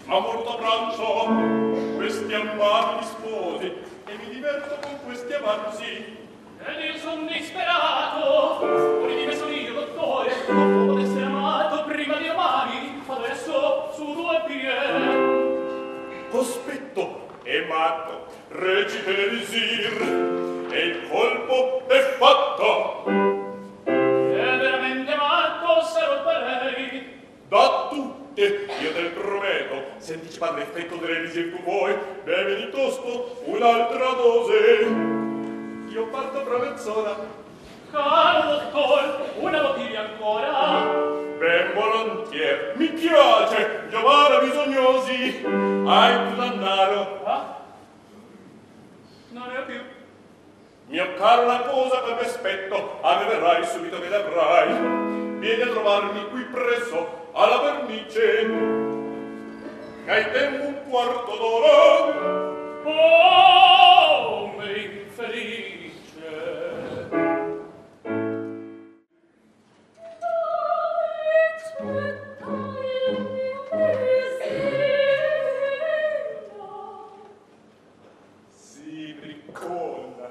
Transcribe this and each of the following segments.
amor t'abbraccio questi amabili sposi e mi diverto con questi avanzi. Ed io son disperato, fuori di me son io, dottore, non può essere amato prima di amarmi, adesso su due piedi. Cospetto è matto, recite l'elisir, e il colpo è fatto. È veramente matto, sarò parei. Da tutte io te prometto, se anticipar l'effetto dell'elisir tu vuoi, bevi di tosto un'altra dose. Io parto fra mezz'ora. Caro dottor, una bottiglia ancora. Ben volontier, mi piace giovare bisognosi. Hai tu d'andaro? Ah? Non ne ho più. Mio caro una cosa che mi aspetto, a me verrai subito che l'avrai. Vieni a trovarmi qui presso alla vernice. Che hai tempo un quarto d'ora. Oh, me infelice. Sì, briccona.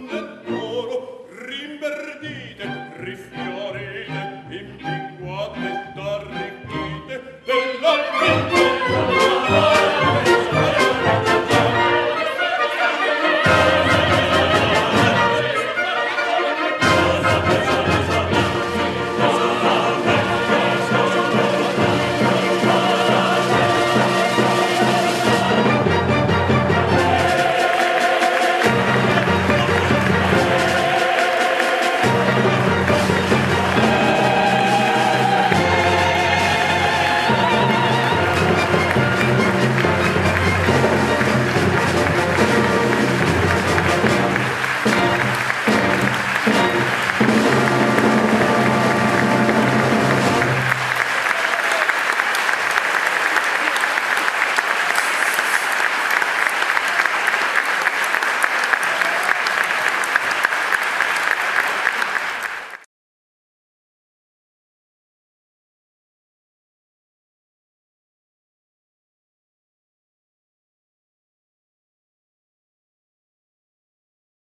Rifiorite, rimpinguate